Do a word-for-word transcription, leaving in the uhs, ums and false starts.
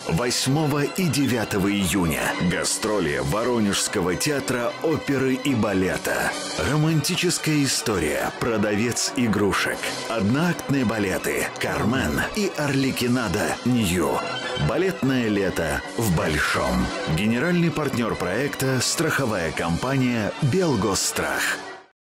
восьмого и девятого июня. Гастроли Воронежского театра оперы и балета. Романтическая история «Продавец игрушек». Одноактные балеты «Кармен» и «Орликинада Нью». Балетное лето в Большом. Генеральный партнер проекта – страховая компания «Белгосстрах».